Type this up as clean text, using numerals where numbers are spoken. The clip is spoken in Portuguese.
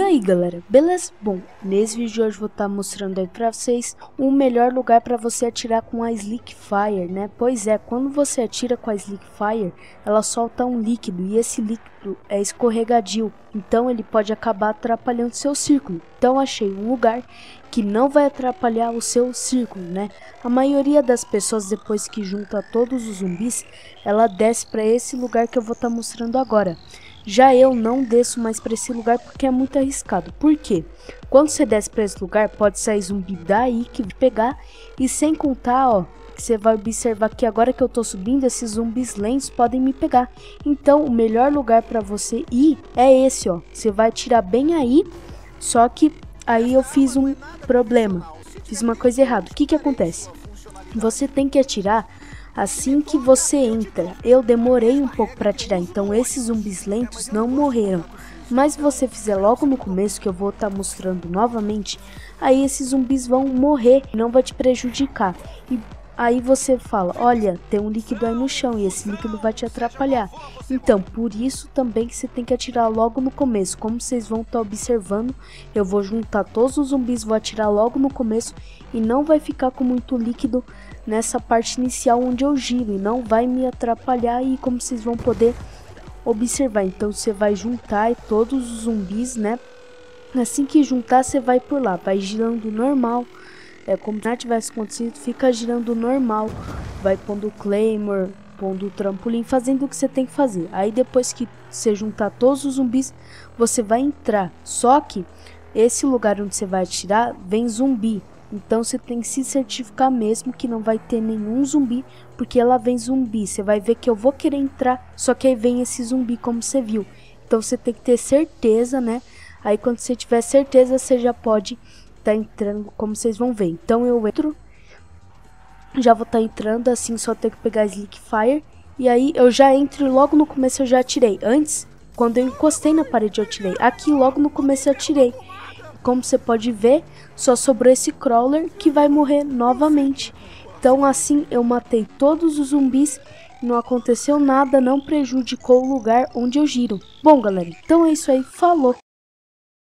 aí galera, beleza? Bom, nesse vídeo de hoje vou estar mostrando aí pra vocês o melhor lugar para você atirar com a Slick Fire, né? Pois é, quando você atira com a Slick Fire, ela solta um líquido e esse líquido é escorregadio, então ele pode acabar atrapalhando seu círculo. Então achei um lugar que não vai atrapalhar o seu círculo, né? A maioria das pessoas, depois que junta todos os zumbis, ela desce para esse lugar que eu vou estar mostrando agora. Já eu não desço mais para esse lugar porque é muito arriscado. Por quê? Quando você desce para esse lugar, pode sair zumbi daí que vai pegar. E sem contar, ó, que você vai observar que agora que eu tô subindo, esses zumbis lentos podem me pegar. Então, o melhor lugar para você ir é esse, ó. Você vai atirar bem aí, só que aí eu fiz um problema. Fiz uma coisa errada. O que que acontece? Você tem que atirar assim que você entra. Eu demorei um pouco para atirar, então esses zumbis lentos não morreram. Mas se você fizer logo no começo, que eu vou estar mostrando novamente, aí esses zumbis vão morrer, não vai te prejudicar. E aí você fala, olha, tem um líquido aí no chão e esse líquido vai te atrapalhar. Então, por isso também que você tem que atirar logo no começo. Como vocês vão estar observando, eu vou juntar todos os zumbis, vou atirar logo no começo e não vai ficar com muito líquido nessa parte inicial onde eu giro e não vai me atrapalhar. E como vocês vão poder observar, então você vai juntar todos os zumbis, né? Assim que juntar, você vai por lá, vai girando normal. É como se nada tivesse acontecido, fica girando normal. Vai pondo o Claymore, pondo o trampolim, fazendo o que você tem que fazer. Aí depois que você juntar todos os zumbis, você vai entrar. Só que esse lugar onde você vai atirar, vem zumbi. Então você tem que se certificar mesmo que não vai ter nenhum zumbi, porque ela vem zumbi. Você vai ver que eu vou querer entrar, só que aí vem esse zumbi como você viu. Então você tem que ter certeza, né? Aí quando você tiver certeza, você já pode tá entrando, como vocês vão ver. Então eu entro, já vou estar entrando, assim só ter que pegar a Slick Fire. E aí eu já entro e logo no começo eu já atirei. Antes, quando eu encostei na parede eu atirei. Aqui logo no começo eu atirei. Como você pode ver, só sobrou esse crawler que vai morrer novamente. Então assim eu matei todos os zumbis. Não aconteceu nada, não prejudicou o lugar onde eu giro. Bom galera, então é isso aí, falou!